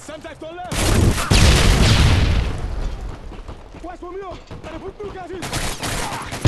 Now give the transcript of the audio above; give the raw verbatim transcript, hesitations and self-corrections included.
Semtex on left! West from you! Better put two guys in!